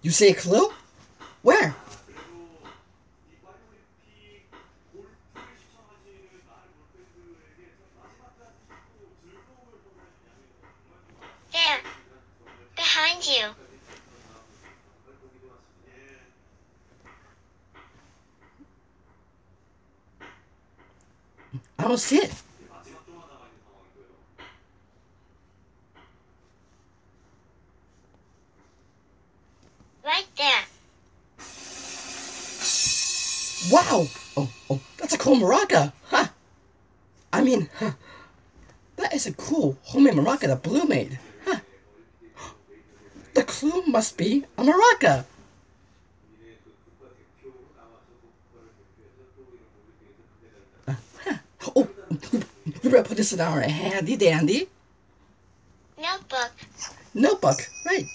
You see a clue? Where? There. Behind you. I don't see it. Right there. Wow! Oh, that's a cool maraca! Huh! I mean, that is a cool homemade maraca that Blue made. Huh! The clue must be a maraca! Huh. Oh, we better put this in our handy dandy Notebook. notebook. Right.